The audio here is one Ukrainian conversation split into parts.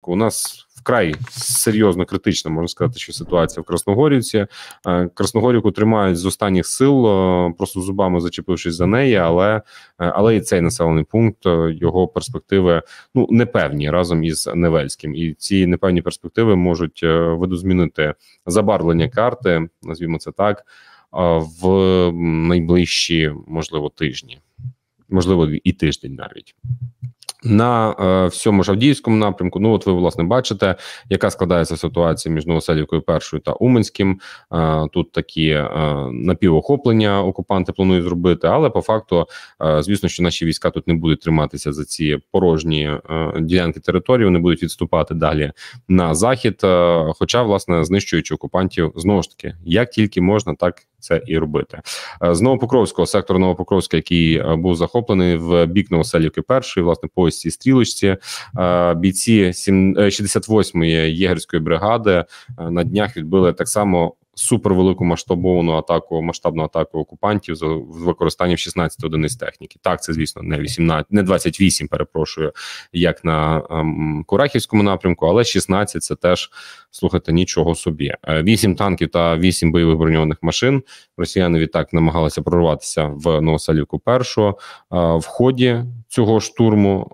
напрямку. У нас вкрай серйозно критична, можна сказати, що ситуація в Красногорівці. Красногорівку тримають з останніх сил, просто зубами зачепившись за неї, але і цей населений пункт, його перспективи непевні разом із Невельським. І ці непевні перспективи можуть видозмінити забарвлення карти, назвімо це так, в найближчі, можливо, тижні. Можливо, і тиждень навіть. На всьому ж Авдіївському напрямку, от ви, власне, бачите, яка складається ситуація між Новоселівкою першою та Уманським. Тут такі напівохоплення окупанти планують зробити, але по факту, звісно, що наші війська тут не будуть триматися за ці порожні ділянки території, вони будуть відступати далі на захід, хоча, власне, знищуючи окупантів, знову ж таки, як тільки можна, так це і робити. З Новопокровського, сектору Новопокровська, який був захоплений в бік Новоселівки першої, власне, по ось цій стрілочці, бійці 68-ї єгерської бригади на днях відбили так само супервелику масштабну атаку окупантів з використанням 16 одиниць техніки. Так, це, звісно, не 28, перепрошую, як на Курахівському напрямку, але 16 – це теж, слухайте, нічого собі. 8 танків та 8 бойових броньованих машин. Росіяни відтак намагалися прорватися в Новоселівку першу. В ході цього штурму,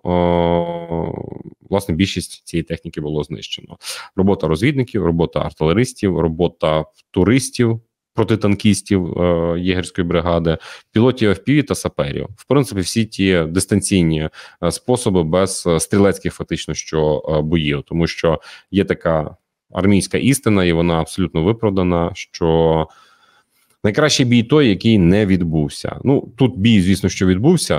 власне, більшість цієї техніки було знищено. Робота розвідників, робота артилеристів, робота туристів, протитанкістів єгерської бригади, пілотів FPV та саперів. В принципі, всі ті дистанційні способи без стрілецьких фактично що боїв, тому що є така армійська істина, і вона абсолютно виправдана, що найкращий бій той, який не відбувся. Тут бій, звісно, що відбувся,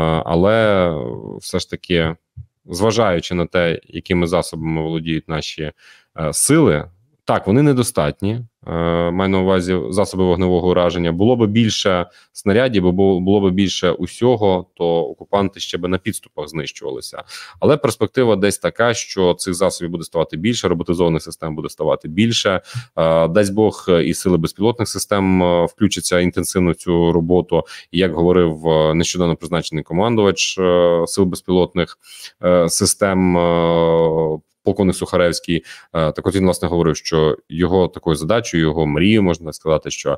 але все ж таки, зважаючи на те, якими засобами володіють наші сили, так, вони недостатні, маю на увазі засоби вогневого ураження. Було б більше снарядів, було б більше усього, то окупанти ще би на підступах знищувалися. Але перспектива десь така, що цих засобів буде ставати більше, роботизованих систем буде ставати більше. Дасть Бог, і сили безпілотних систем включаться інтенсивно в цю роботу. І як говорив нещодавно призначений командувач сил безпілотних систем, полковник Сухаревський, так от він, власне, говорив, що його такою задачею, його мрією, можна так сказати, що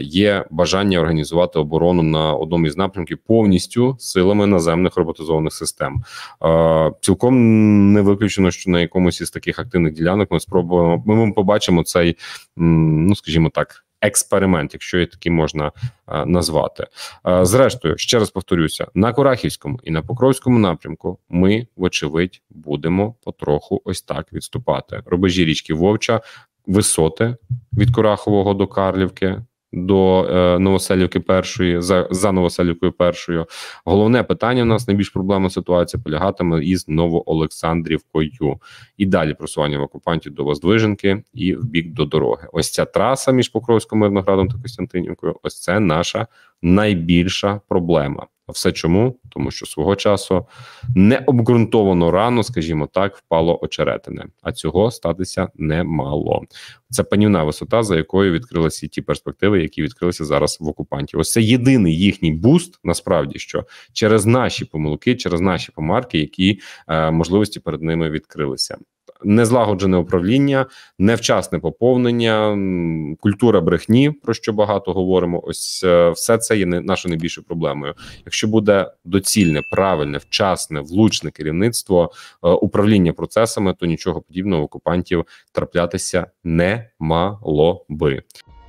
є бажання організувати оборону на одному із напрямків повністю силами наземних роботизованих систем. Цілком не виключено, що на якомусь із таких активних ділянок ми побачимо цей, скажімо так, експеримент, якщо її таки можна назвати. Зрештою, ще раз повторюся, на Курахівському і на Покровському напрямку ми, вочевидь, будемо потроху ось так відступати. Рубежі річки Вовча, висоти від Курахового до Карлівки, до Новоселівки першої, за Новоселівкою першою. Головне питання у нас, найбільш проблемна ситуація, полягатиме із Новоолександрівкою. І далі просування в окупантів до Воздвиженки і в бік до дороги. Ось ця траса між Покровським, Мирноградом та Костянтинівкою, ось це наша найбільша проблема. А все чому? Тому що свого часу необґрунтовано рано, скажімо так, впало очеретине. А цього статися не мало. Це панівна висота, за якою відкрилися ті перспективи, які відкрилися зараз в окупантів. Ось це єдиний їхній буст, насправді, що через наші помилки, через наші помарки, які можливості перед ними відкрилися. Незлагоджене управління, невчасне поповнення, культура брехні, про що багато говоримо, ось все це є нашою найбільшою проблемою. Якщо буде доцільне, правильне, вчасне, влучне керівництво, управління процесами, то нічого подібного окупантів траплятися не мало би.